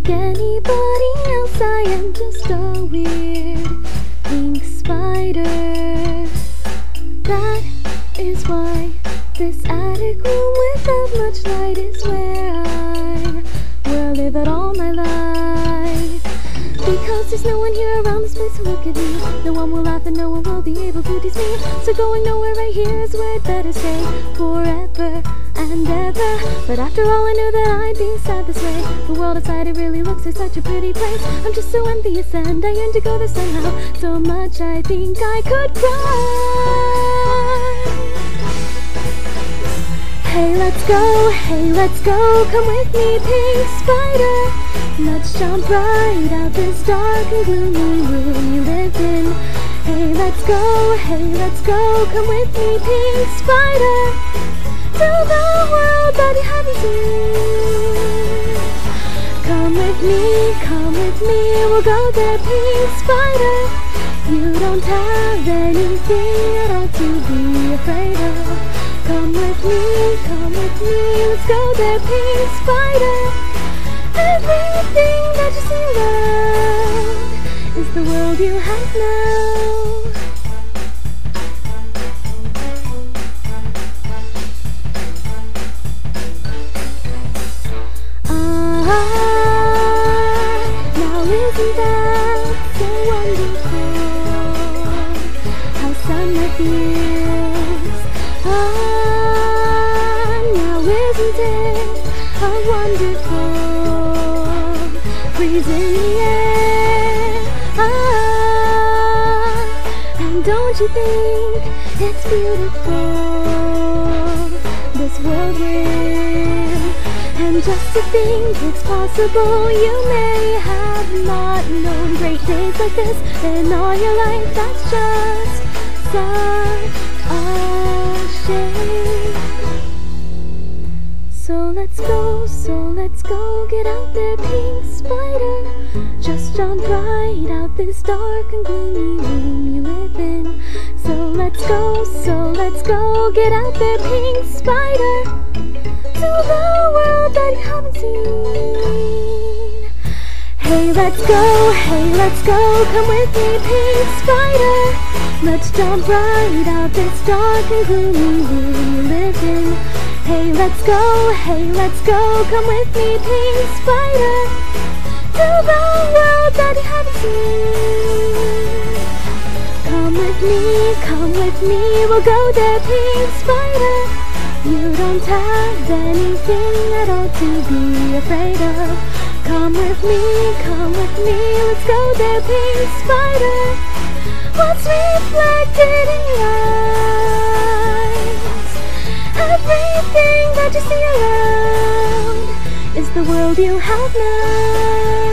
like anybody else. I am just a weird pink spider. That is why this attic room without much light is where I will live out all my life. Because there's no one here around this place to look at me. No one will laugh and no one will be able to tease me. So going nowhere right here is where I'd better stay forever and ever. But after all, I knew that I'd be sad this way. The world outside, it really looks like such a pretty place. I'm just so envious and I yearn to go there somehow. So much I think I could cry. Hey, let's go, come with me, pink spider. Let's jump right out this dark and gloomy room you live in. Hey, let's go, come with me, pink spider, to the world that you haven't seen. Come with me, we'll go there, pink spider. You don't have anything at all to be afraid of. Come with me, let's go there, pink spider. Everything that you see around is the world you have now. Now isn't that so wonderful? How summer feels. Now isn't it a wonderful breeze in the air? And don't you think it's beautiful, this world we're in? And just to think it's possible, you may have not known great days like this in all your life. That's just such a shame. So let's go, get out there, pink spider. Just jump right out this dark and gloomy room you live in. So let's go, get out there, pink spider, to the world that you haven't seen. Hey, let's go, come with me, pink spider. Let's jump right out this dark and gloomy room you live in. Hey, let's go, come with me, pink spider, to the world that you haven't seen. Come with me, we'll go there, pink spider. You don't have anything at all to be afraid of. Come with me, let's go there, pink spider. What's reflected in your eyes? Everything that you see around is the world you have now.